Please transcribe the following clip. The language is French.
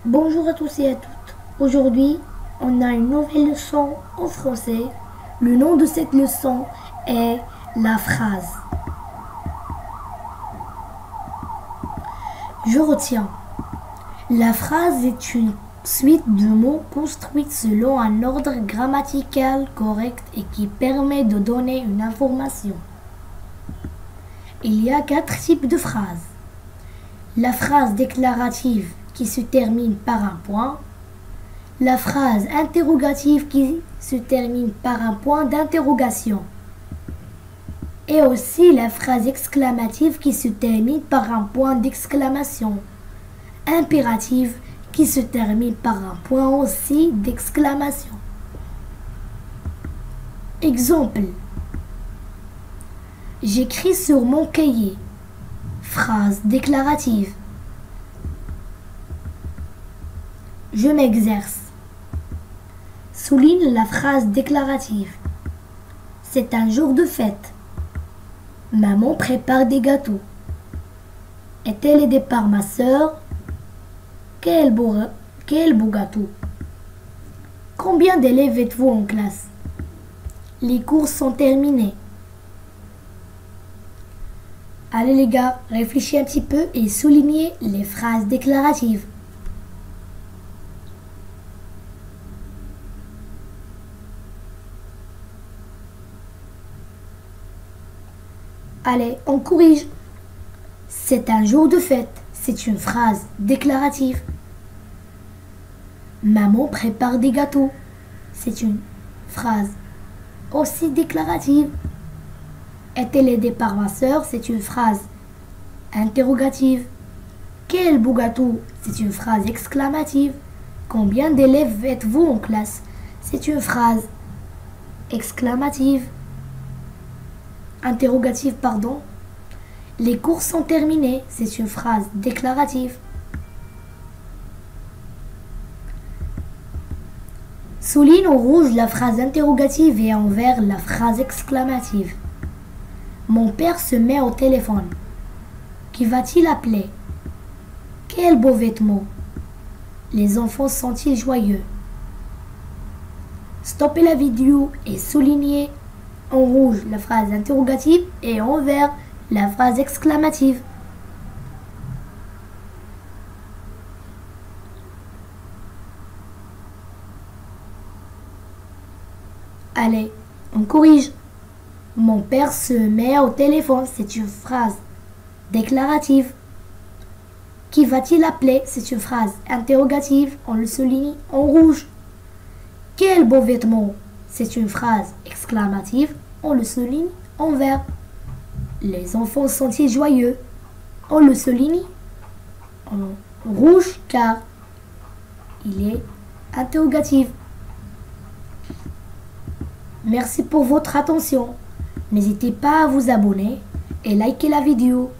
Bonjour à tous et à toutes. Aujourd'hui, on a une nouvelle leçon en français. Le nom de cette leçon est la phrase. Je retiens. La phrase est une suite de mots construits selon un ordre grammatical correct et qui permet de donner une information. Il y a 4 types de phrases. La phrase déclarative qui se termine par un point, la phrase interrogative qui se termine par un point d'interrogation, et aussi la phrase exclamative qui se termine par un point d'exclamation, impérative qui se termine par un point aussi d'exclamation. Exemple: j'écris sur mon cahier. Phrase déclarative. Je m'exerce. Souligne la phrase déclarative. C'est un jour de fête. Maman prépare des gâteaux. Est-elle aidée par ma sœur? Quel beau gâteau. Combien d'élèves êtes-vous en classe? Les cours sont terminés. Allez les gars, réfléchissez un petit peu et soulignez les phrases déclaratives. Allez, on corrige. C'est un jour de fête. C'est une phrase déclarative. Maman prépare des gâteaux. C'est une phrase aussi déclarative. Est-elle aidée par ma sœur? C'est une phrase interrogative. Quel beau gâteau? C'est une phrase exclamative. Combien d'élèves êtes-vous en classe? C'est une phrase exclamative. Interrogative, pardon. Les cours sont terminés. C'est une phrase déclarative. Souligne en rouge la phrase interrogative et en vert la phrase exclamative. Mon père se met au téléphone. Qui va-t-il appeler? Quel beau vêtement. Les enfants sont-ils joyeux? Stoppez la vidéo et soulignez en rouge la phrase interrogative et en vert la phrase exclamative. Allez, on corrige. Mon père se met au téléphone, c'est une phrase déclarative. Qui va-t-il appeler? C'est une phrase interrogative, on le souligne en rouge. Quel beau vêtement! C'est une phrase exclamative, on le souligne en vert. Les enfants sont-ils joyeux? On le souligne en rouge car il est interrogatif. Merci pour votre attention. N'hésitez pas à vous abonner et liker la vidéo.